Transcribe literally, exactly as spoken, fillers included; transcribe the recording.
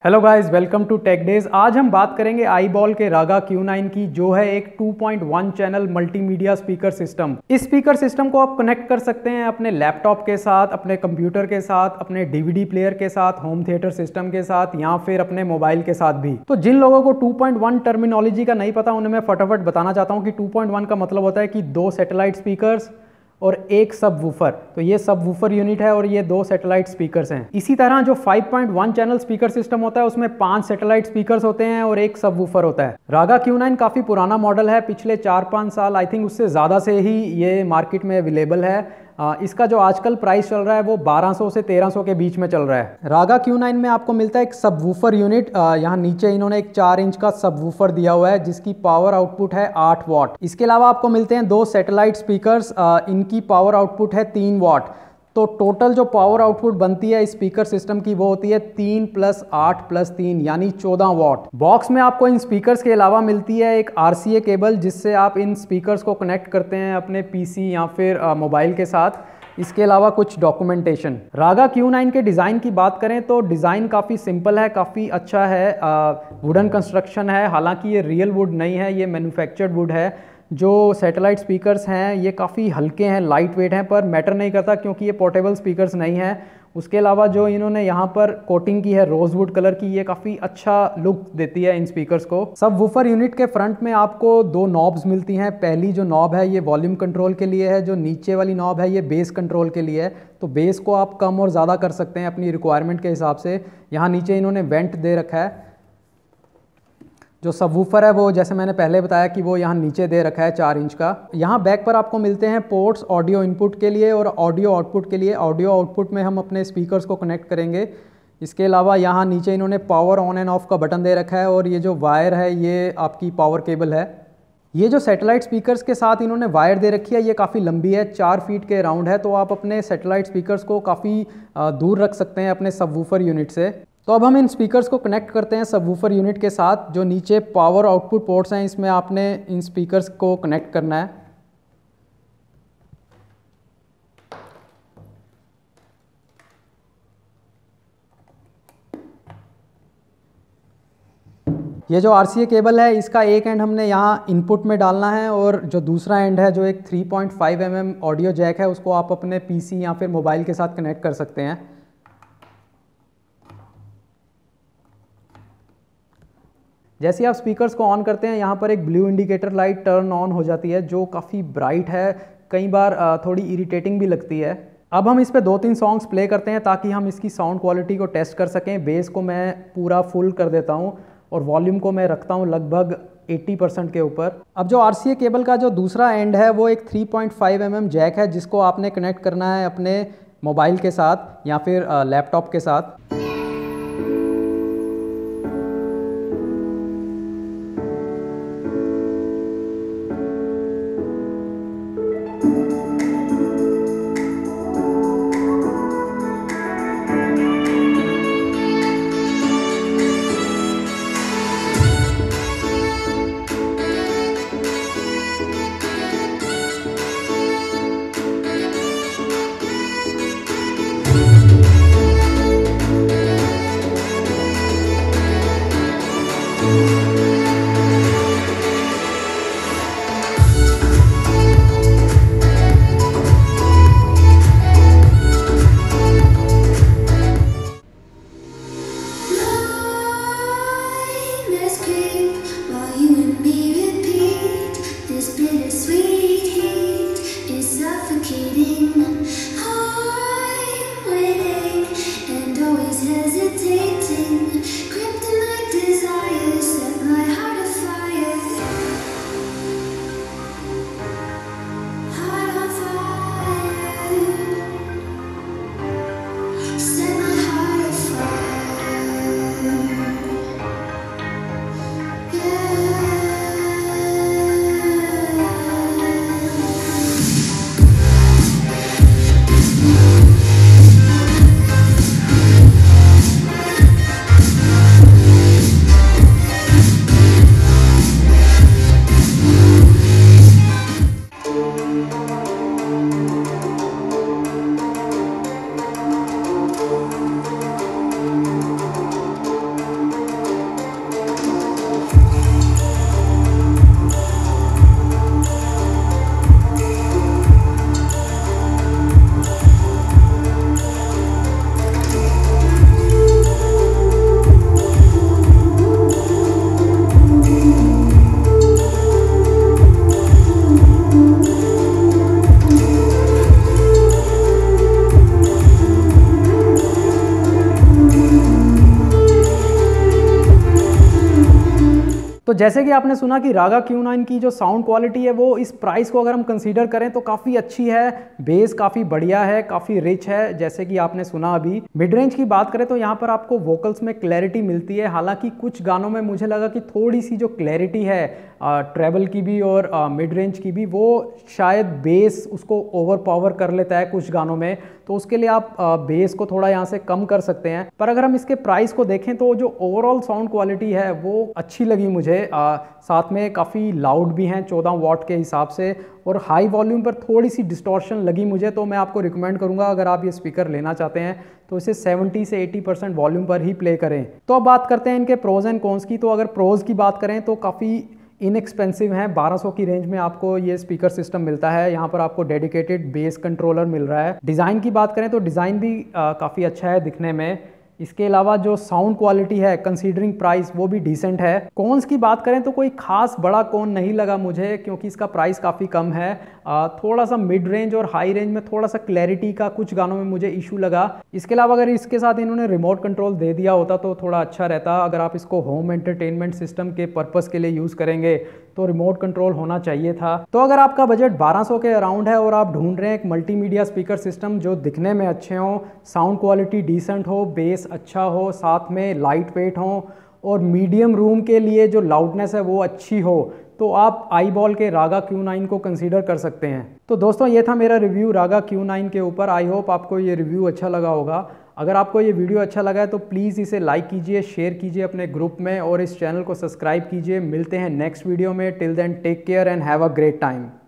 Hello guys, welcome to tech days. आज हम बात करेंगे iBall के रागा क्यू नाइन की, जो है एक two point one channel multimedia speaker system. इस स्पीकर सिस्टम को आप कनेक्ट कर सकते हैं अपने लैपटॉप के साथ, अपने कंप्यूटर के साथ, अपने डीवीडी प्लेयर के साथ, होम थिएटर सिस्टम के साथ, या फिर अपने मोबाइल के साथ भी। तो जिन लोगों को टू पॉइंट वन टर्मिनोलॉजी का नहीं पता, उन्हें मैं फटाफट बताना चाहता हूँ कि टू पॉइंट वन का मतलब होता है कि दो सैटेलाइट स्पीकर्स और एक सब वूफर। तो ये सब वूफर यूनिट है और ये दो सैटेलाइट स्पीकर्स हैं। इसी तरह जो five point one channel speaker system होता है उसमें पांच सैटेलाइट स्पीकर्स होते हैं और एक सब वूफर होता है। रागा क्यू नाइन काफ़ी पुराना मॉडल है, पिछले चार पाँच साल आई थिंक उससे ज़्यादा से ही ये मार्केट में अवेलेबल है। आ, इसका जो आजकल प्राइस चल रहा है वो बारह सौ से तेरह सौ के बीच में चल रहा है। रागा क्यू नाइन में आपको मिलता है एक सब वूफर यूनिट। यहाँ नीचे इन्होंने एक चार इंच का सब वूफर दिया हुआ है जिसकी पावर आउटपुट है आठ वाट। इसके अलावा आपको मिलते हैं दो सैटेलाइट स्पीकर्स, इनकी पावर आउटपुट है तीन वाट। तो टोटल जो पावर आउटपुट बनती है इस स्पीकर सिस्टम की वो होती है तीन प्लस आठ प्लस तीन यानी चौदह वाट। बॉक्स में आपको इन स्पीकर्स के अलावा मिलती है एक आरसीए केबल जिससे आप इन स्पीकर्स को कनेक्ट करते हैं अपने पीसी या फिर मोबाइल के साथ। इसके अलावा कुछ डॉक्यूमेंटेशन। रागा क्यू नाइन के डिज़ाइन की बात करें तो डिज़ाइन काफ़ी सिंपल है, काफ़ी अच्छा है। वुडन कंस्ट्रक्शन है, हालांकि ये रियल वुड नहीं है, ये मैन्युफैक्चर्ड वुड है। जो सैटेलाइट स्पीकर्स हैं ये काफ़ी हल्के हैं, लाइट वेट हैं, पर मैटर नहीं करता क्योंकि ये पोर्टेबल स्पीकर्स नहीं है। उसके अलावा जो इन्होंने यहाँ पर कोटिंग की है रोजवुड कलर की, ये काफ़ी अच्छा लुक देती है इन स्पीकर्स को। सब वूफर यूनिट के फ्रंट में आपको दो नॉब्स मिलती हैं। पहली जो नॉब है ये वॉल्यूम कंट्रोल के लिए है, जो नीचे वाली नॉब है ये बेस कंट्रोल के लिए है। तो बेस को आप कम और ज़्यादा कर सकते हैं अपनी रिक्वायरमेंट के हिसाब से। यहाँ नीचे इन्होंने वेंट दे रखा है। जो सबवूफर है वो जैसे मैंने पहले बताया कि वो यहाँ नीचे दे रखा है चार इंच का। यहाँ बैक पर आपको मिलते हैं पोर्ट्स ऑडियो इनपुट के लिए और ऑडियो आउटपुट के लिए। ऑडियो आउटपुट में हम अपने स्पीकर्स को कनेक्ट करेंगे। इसके अलावा यहाँ नीचे इन्होंने पावर ऑन एंड ऑफ का बटन दे रखा है और ये जो वायर है ये आपकी पावर केबल है। ये जो सैटेलाइट स्पीकर्स के साथ इन्होंने वायर दे रखी है ये काफ़ी लंबी है, चार फीट के अराउंड है। तो आप अपने सैटेलाइट स्पीकर्स को काफ़ी दूर रख सकते हैं अपने सबवूफर यूनिट से। तो अब हम इन स्पीकर्स को कनेक्ट करते हैं सबवूफर यूनिट के साथ। जो नीचे पावर आउटपुट पोर्ट्स हैं इसमें आपने इन स्पीकर्स को कनेक्ट करना है। ये जो आरसीए केबल है इसका एक एंड हमने यहाँ इनपुट में डालना है और जो दूसरा एंड है जो एक three point five M M audio jack है उसको आप अपने पीसी या फिर मोबाइल के साथ कनेक्ट कर सकते हैं। जैसे आप स्पीकर्स को ऑन करते हैं यहाँ पर एक blue indicator light turn on हो जाती है जो काफ़ी ब्राइट है, कई बार थोड़ी इरिटेटिंग भी लगती है। अब हम इस पे दो तीन सॉन्ग्स प्ले करते हैं ताकि हम इसकी साउंड क्वालिटी को टेस्ट कर सकें। बेस को मैं पूरा फुल कर देता हूँ और वॉल्यूम को मैं रखता हूँ लगभग अस्सी परसेंट के ऊपर। अब जो आरसीए केबल का जो दूसरा एंड है वो एक three point five M M jack है जिसको आपने कनेक्ट करना है अपने मोबाइल के साथ या फिर लैपटॉप के साथ। Hesitating, kryptonite desires set my तो जैसे कि आपने सुना कि रागा क्यू नाइन की जो साउंड क्वालिटी है वो इस प्राइस को अगर हम कंसीडर करें तो काफ़ी अच्छी है, बेस काफ़ी बढ़िया है, काफ़ी रिच है। जैसे कि आपने सुना अभी मिड रेंज की बात करें तो यहाँ पर आपको वोकल्स में क्लैरिटी मिलती है। हालांकि कुछ गानों में मुझे लगा कि थोड़ी सी जो क्लैरिटी है ट्रेबल की भी और मिड रेंज की भी, वो शायद बेस उसको ओवर पावर कर लेता है कुछ गानों में, तो उसके लिए आप बेस को थोड़ा यहाँ से कम कर सकते हैं। पर अगर हम इसके प्राइस को देखें तो जो ओवरऑल साउंड क्वालिटी है वो अच्छी लगी मुझे। आ, साथ में काफ़ी लाउड भी हैं चौदह वॉट के हिसाब से, और हाई वॉल्यूम पर थोड़ी सी डिस्टॉर्शन लगी मुझे। तो मैं आपको रिकमेंड करूंगा अगर आप ये स्पीकर लेना चाहते हैं तो इसे सत्तर से अस्सी परसेंट वॉल्यूम पर ही प्ले करें। तो अब बात करते हैं इनके प्रोज एंड कॉन्स की। तो अगर प्रोज की बात करें तो काफ़ी इनएक्सपेंसिव है, बारह सौ की रेंज में आपको ये स्पीकर सिस्टम मिलता है। यहाँ पर आपको डेडिकेटेड बेस कंट्रोलर मिल रहा है। डिज़ाइन की बात करें तो डिज़ाइन भी काफ़ी अच्छा है दिखने में। इसके अलावा जो साउंड क्वालिटी है कंसीडरिंग प्राइस वो भी डिसेंट है। कॉन्स की बात करें तो कोई खास बड़ा कॉन नहीं लगा मुझे, क्योंकि इसका प्राइस काफ़ी कम है। आ, थोड़ा सा मिड रेंज और हाई रेंज में थोड़ा सा क्लैरिटी का कुछ गानों में मुझे इशू लगा। इसके अलावा अगर इसके साथ इन्होंने रिमोट कंट्रोल दे दिया होता तो थोड़ा अच्छा रहता। अगर आप इसको होम एंटरटेनमेंट सिस्टम के पर्पस के लिए यूज़ करेंगे तो रिमोट कंट्रोल होना चाहिए था। तो अगर आपका बजट बारह सौ के अराउंड है और आप ढूंढ रहे हैं एक मल्टीमीडिया स्पीकर सिस्टम जो दिखने में अच्छे हो, साउंड क्वालिटी डिसेंट हो, बेस अच्छा हो, साथ में लाइट वेट हो और मीडियम रूम के लिए जो लाउडनेस है वो अच्छी हो, तो आप iBall के रागा क्यू नाइन को कंसीडर कर सकते हैं। तो दोस्तों ये था मेरा रिव्यू रागा क्यू नाइन के ऊपर। आई होप आपको ये रिव्यू अच्छा लगा होगा। अगर आपको ये वीडियो अच्छा लगा है तो प्लीज़ इसे लाइक कीजिए, शेयर कीजिए अपने ग्रुप में और इस चैनल को सब्सक्राइब कीजिए। मिलते हैं नेक्स्ट वीडियो में। Till then take care and have a great time.